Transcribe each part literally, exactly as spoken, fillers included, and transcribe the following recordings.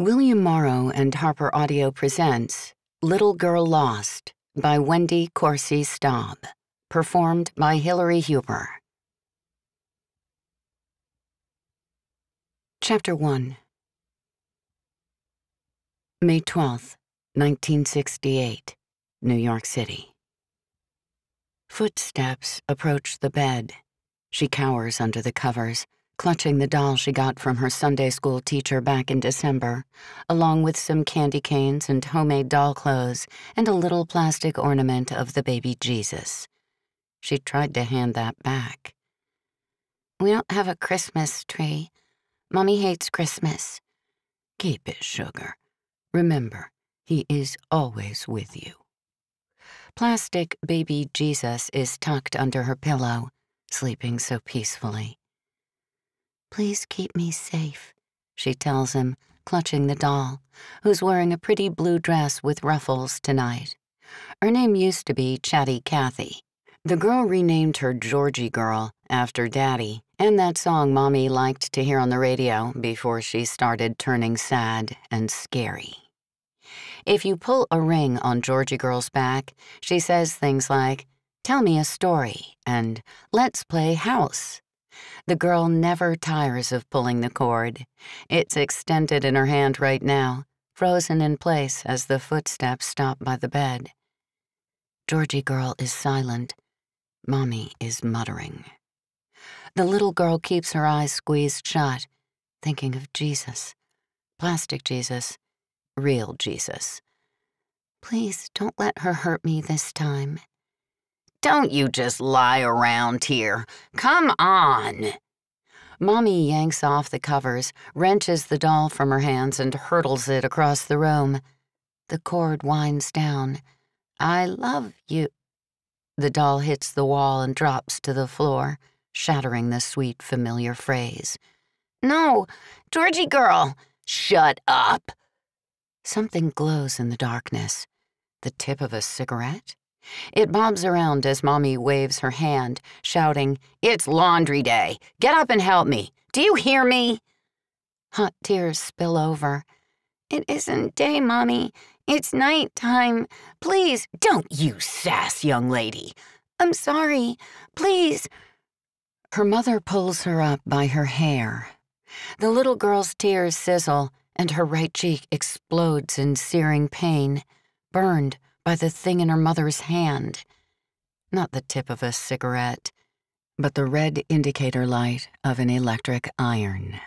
William Morrow and Harper Audio presents Little Girl Lost by Wendy Corsi Staub, performed by Hilary Huber. Chapter one. May twelfth, nineteen sixty-eight, New York City. Footsteps approach the bed. She cowers under the covers, clutching the doll she got from her Sunday school teacher back in December, along with some candy canes and homemade doll clothes and a little plastic ornament of the baby Jesus. She tried to hand that back. "We don't have a Christmas tree. Mommy hates Christmas." "Keep it, sugar. Remember, he is always with you." Plastic baby Jesus is tucked under her pillow, sleeping so peacefully. "Please keep me safe," she tells him, clutching the doll, who's wearing a pretty blue dress with ruffles tonight. Her name used to be Chatty Cathy. The girl renamed her Georgie Girl after Daddy and that song Mommy liked to hear on the radio before she started turning sad and scary. If you pull a ring on Georgie Girl's back, she says things like, "Tell me a story," and "Let's play house." The girl never tires of pulling the cord. It's extended in her hand right now, frozen in place as the footsteps stop by the bed. Georgie Girl is silent. Mommy is muttering. The little girl keeps her eyes squeezed shut, thinking of Jesus. Plastic Jesus. Real Jesus. "Please don't let her hurt me this time." "Don't you just lie around here. Come on." Mommy yanks off the covers, wrenches the doll from her hands, and hurtles it across the room. The cord winds down. "I love you." The doll hits the wall and drops to the floor, shattering the sweet, familiar phrase. "No, Georgie Girl, shut up." Something glows in the darkness. The tip of a cigarette? It bobs around as Mommy waves her hand, shouting, "It's laundry day. Get up and help me. Do you hear me?" Hot tears spill over. "It isn't day, Mommy. It's night time. Please, don't you sass, young lady. I'm sorry. Please." Her mother pulls her up by her hair. The little girl's tears sizzle, and her right cheek explodes in searing pain, burned by the thing in her mother's hand. Not the tip of a cigarette, but the red indicator light of an electric iron.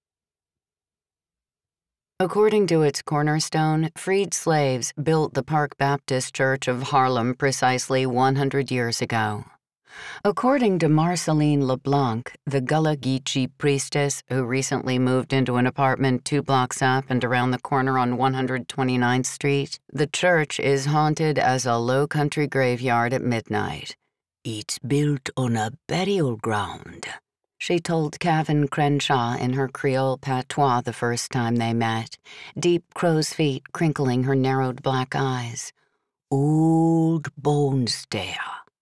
According to its cornerstone, freed slaves built the Park Baptist Church of Harlem precisely one hundred years ago. According to Marceline LeBlanc, the Gullah Geechee priestess who recently moved into an apartment two blocks up and around the corner on one hundred twenty-ninth Street, the church is haunted as a low-country graveyard at midnight. "It's built on a burial ground," she told Kevin Crenshaw in her Creole patois the first time they met, deep crow's feet crinkling her narrowed black eyes. "Old bones there."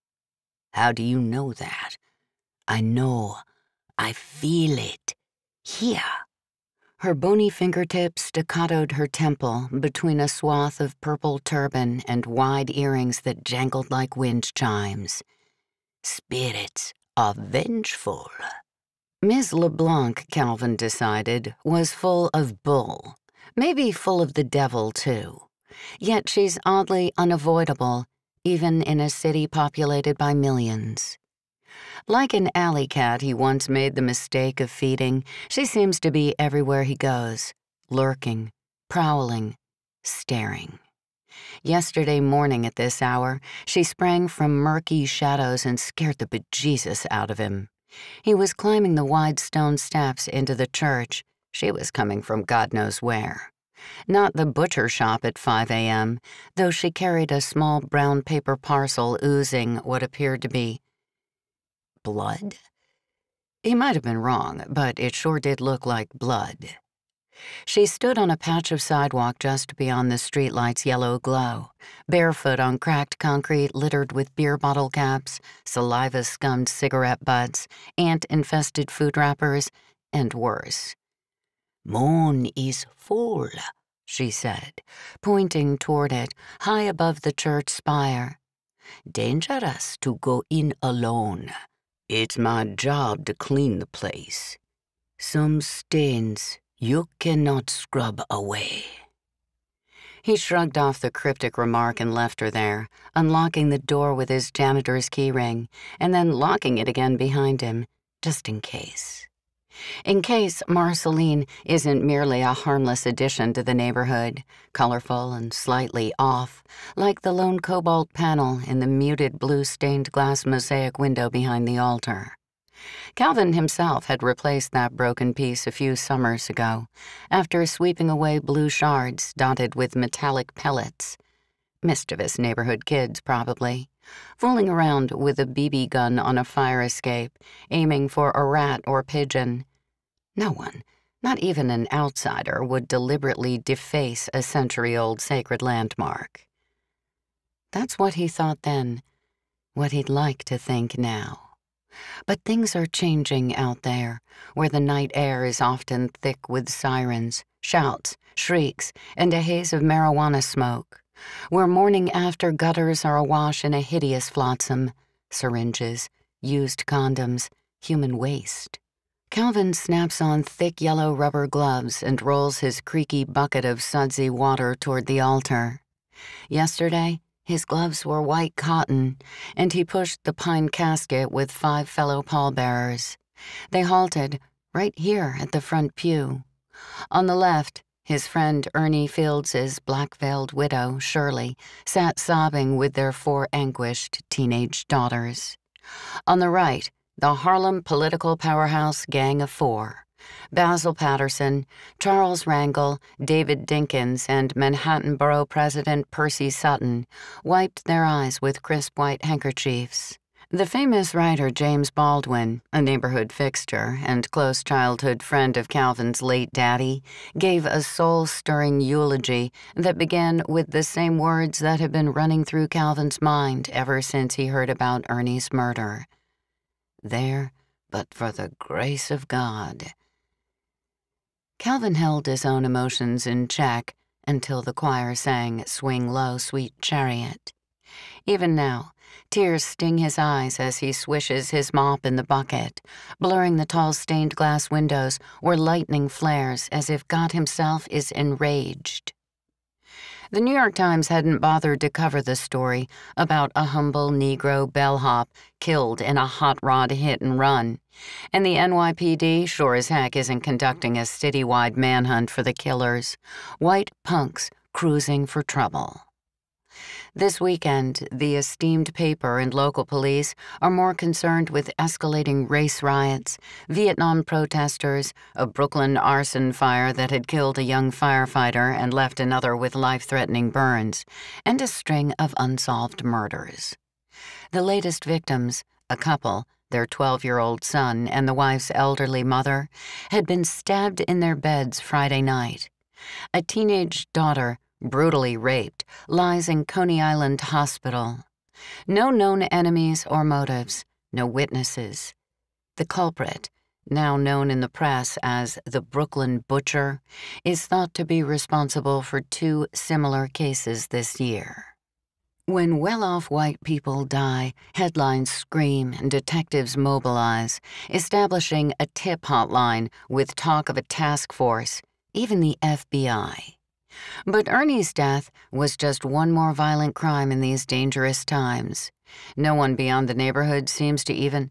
"How do you know that?" "I know. I feel it. Here." Her bony fingertips staccatoed her temple between a swath of purple turban and wide earrings that jangled like wind chimes. "Spirits are vengeful." Miz LeBlanc, Calvin decided, was full of bull. Maybe full of the devil, too. Yet she's oddly unavoidable, even in a city populated by millions. Like an alley cat he once made the mistake of feeding, she seems to be everywhere he goes, lurking, prowling, staring. Yesterday morning at this hour, she sprang from murky shadows and scared the bejesus out of him. He was climbing the wide stone steps into the church. She was coming from God knows where. Not the butcher shop at five a m, though she carried a small brown paper parcel oozing what appeared to be blood. He might have been wrong, but it sure did look like blood. She stood on a patch of sidewalk just beyond the streetlight's yellow glow, barefoot on cracked concrete littered with beer bottle caps, saliva-scummed cigarette butts, ant-infested food wrappers, and worse. "Moon is full," she said, pointing toward it, high above the church spire. "Dangerous to go in alone. It's my job to clean the place. Some stains you cannot scrub away." He shrugged off the cryptic remark and left her there, unlocking the door with his janitor's keyring, and then locking it again behind him, just in case. In case Marceline isn't merely a harmless addition to the neighborhood, colorful and slightly off, like the lone cobalt panel in the muted blue stained glass mosaic window behind the altar. Calvin himself had replaced that broken piece a few summers ago, after sweeping away blue shards dotted with metallic pellets. Mischievous neighborhood kids, probably, fooling around with a B B gun on a fire escape, aiming for a rat or pigeon. No one, not even an outsider, would deliberately deface a century-old sacred landmark. That's what he thought then, what he'd like to think now. But things are changing out there, where the night air is often thick with sirens, shouts, shrieks, and a haze of marijuana smoke, where morning after gutters are awash in a hideous flotsam, syringes, used condoms, human waste. Calvin snaps on thick yellow rubber gloves and rolls his creaky bucket of sudsy water toward the altar. Yesterday, his gloves were white cotton, and he pushed the pine casket with five fellow pallbearers. They halted right here at the front pew. On the left, his friend Ernie Fields's black-veiled widow, Shirley, sat sobbing with their four anguished teenage daughters. On the right, the Harlem political powerhouse gang of four. Basil Patterson, Charles Rangel, David Dinkins, and Manhattan Borough President Percy Sutton wiped their eyes with crisp white handkerchiefs. The famous writer James Baldwin, a neighborhood fixture and close childhood friend of Calvin's late daddy, gave a soul-stirring eulogy that began with the same words that had been running through Calvin's mind ever since he heard about Ernie's murder. "There, but for the grace of God." Calvin held his own emotions in check until the choir sang Swing Low, Sweet Chariot. Even now, tears sting his eyes as he swishes his mop in the bucket, blurring the tall stained glass windows where lightning flares as if God himself is enraged. The New York Times hadn't bothered to cover the story about a humble Negro bellhop killed in a hot rod hit and run, and the N Y P D sure as heck isn't conducting a citywide manhunt for the killers, white punks cruising for trouble. This weekend, the esteemed paper and local police are more concerned with escalating race riots, Vietnam protesters, a Brooklyn arson fire that had killed a young firefighter and left another with life-threatening burns, and a string of unsolved murders. The latest victims, a couple, their twelve-year-old son and the wife's elderly mother, had been stabbed in their beds Friday night. A teenage daughter, brutally raped, lies in Coney Island Hospital. No known enemies or motives, no witnesses. The culprit, now known in the press as the Brooklyn Butcher, is thought to be responsible for two similar cases this year. When well-off white people die, headlines scream and detectives mobilize, establishing a tip hotline with talk of a task force, even the F B I. But Ernie's death was just one more violent crime in these dangerous times. No one beyond the neighborhood seems to even...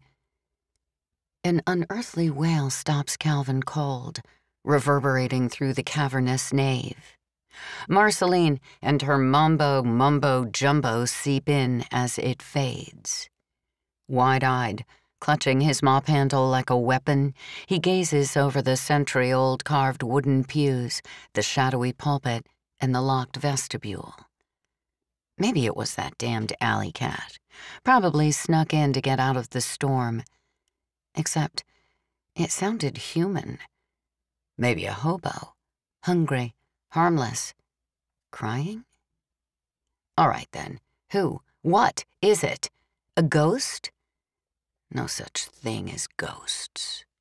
An unearthly wail stops Calvin cold, reverberating through the cavernous nave. Marceline and her mambo-mumbo-jumbo seep in as it fades. Wide-eyed, clutching his mop handle like a weapon, he gazes over the century-old carved wooden pews, the shadowy pulpit, and the locked vestibule. Maybe it was that damned alley cat, probably snuck in to get out of the storm. Except it sounded human. Maybe a hobo, hungry, harmless, crying? All right then, who, what is it? A ghost? No such thing as ghosts.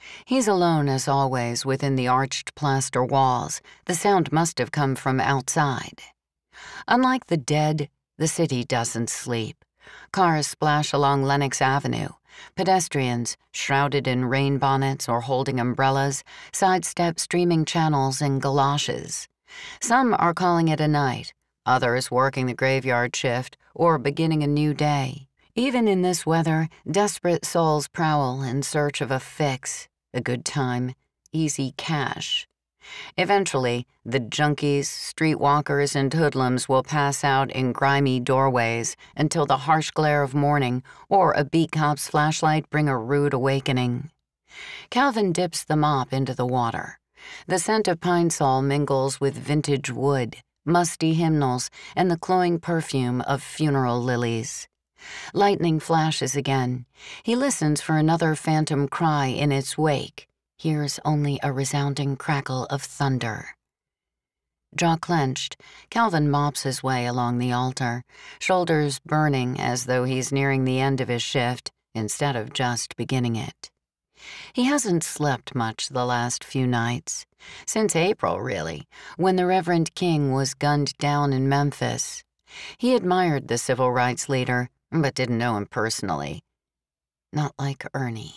He's alone as always within the arched plaster walls. The sound must have come from outside. Unlike the dead, the city doesn't sleep. Cars splash along Lenox Avenue. Pedestrians, shrouded in rain bonnets or holding umbrellas, sidestep streaming channels in galoshes. Some are calling it a night, others working the graveyard shift or beginning a new day. Even in this weather, desperate souls prowl in search of a fix, a good time, easy cash. Eventually, the junkies, streetwalkers, and hoodlums will pass out in grimy doorways until the harsh glare of morning or a beat cop's flashlight bring a rude awakening. Calvin dips the mop into the water. The scent of pine sol mingles with vintage wood, musty hymnals, and the cloying perfume of funeral lilies. Lightning flashes again. He listens for another phantom cry in its wake. Hears only a resounding crackle of thunder. Jaw clenched, Calvin mops his way along the altar, shoulders burning as though he's nearing the end of his shift instead of just beginning it. He hasn't slept much the last few nights, since April, really, when the Reverend King was gunned down in Memphis. He admired the civil rights leader, but didn't know him personally. Not like Ernie.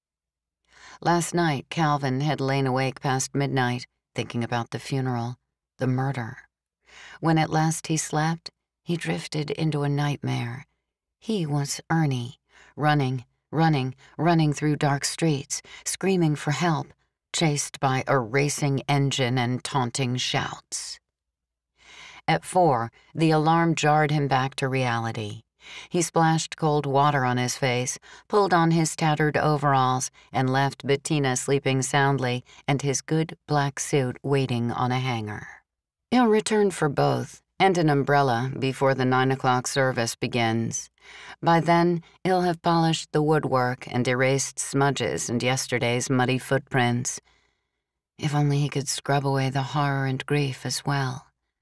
Last night, Calvin had lain awake past midnight, thinking about the funeral, the murder. When at last he slept, he drifted into a nightmare. He was Ernie, running, running, running through dark streets, screaming for help, chased by a racing engine and taunting shouts. At four, the alarm jarred him back to reality. He splashed cold water on his face, pulled on his tattered overalls, and left Bettina sleeping soundly and his good black suit waiting on a hanger. He'll return for both, and an umbrella before the nine o'clock service begins. By then, he'll have polished the woodwork and erased smudges and yesterday's muddy footprints. If only he could scrub away the horror and grief as well.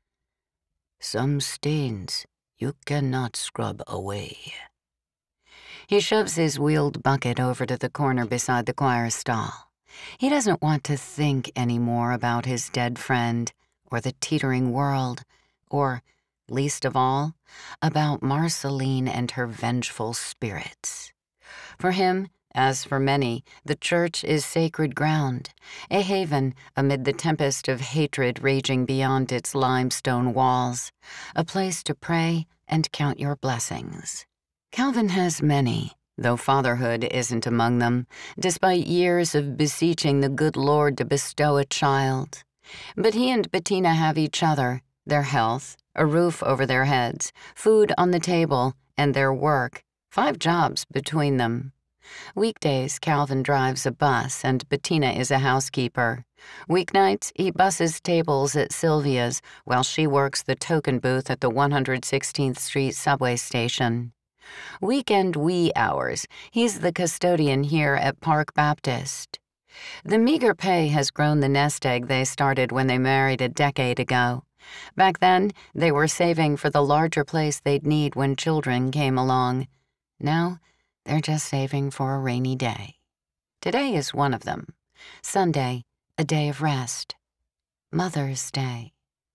Some stains you cannot scrub away. He shoves his wheeled bucket over to the corner beside the choir stall. He doesn't want to think anymore about his dead friend, or the teetering world, or, least of all, about Marceline and her vengeful spirits. For him, as for many, the church is sacred ground, a haven amid the tempest of hatred raging beyond its limestone walls, a place to pray and count your blessings. Calvin has many, though fatherhood isn't among them, despite years of beseeching the good Lord to bestow a child. But he and Bettina have each other, their health, a roof over their heads, food on the table, and their work, five jobs between them. Weekdays, Calvin drives a bus, and Bettina is a housekeeper. Weeknights, he busses tables at Sylvia's while she works the token booth at the one hundred sixteenth Street subway station. Weekend wee hours, he's the custodian here at Park Baptist. The meager pay has grown the nest egg they started when they married a decade ago. Back then, they were saving for the larger place they'd need when children came along. Now, they're just saving for a rainy day. Today is one of them. Sunday, a day of rest. Mother's Day.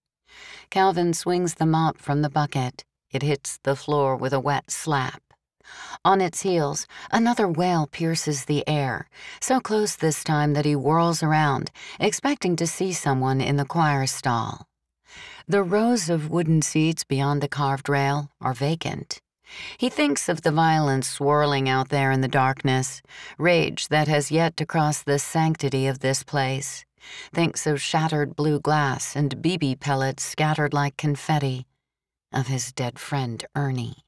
Calvin swings the mop from the bucket. It hits the floor with a wet slap. On its heels, another wail pierces the air, so close this time that he whirls around, expecting to see someone in the choir stall. The rows of wooden seats beyond the carved rail are vacant. He thinks of the violence swirling out there in the darkness, rage that has yet to cross the sanctity of this place, thinks of shattered blue glass and B B pellets scattered like confetti, of his dead friend Ernie.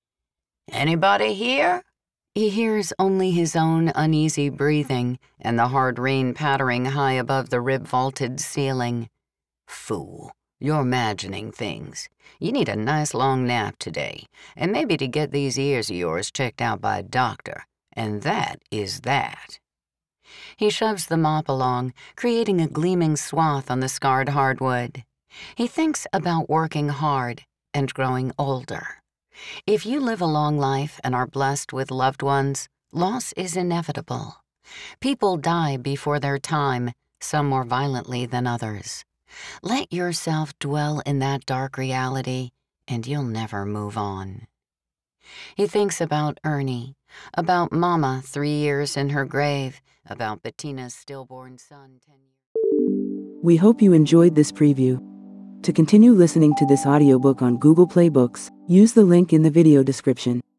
"Anybody here?" He hears only his own uneasy breathing and the hard rain pattering high above the rib-vaulted ceiling. Fool. You're imagining things. You need a nice long nap today, and maybe to get these ears of yours checked out by a doctor, and that is that. He shoves the mop along, creating a gleaming swath on the scarred hardwood. He thinks about working hard and growing older. If you live a long life and are blessed with loved ones, loss is inevitable. People die before their time, some more violently than others. Let yourself dwell in that dark reality, and you'll never move on. He thinks about Ernie, about Mama three years in her grave, about Bettina's stillborn son ten years. We hope you enjoyed this preview. To continue listening to this audiobook on Google Play Books, use the link in the video description.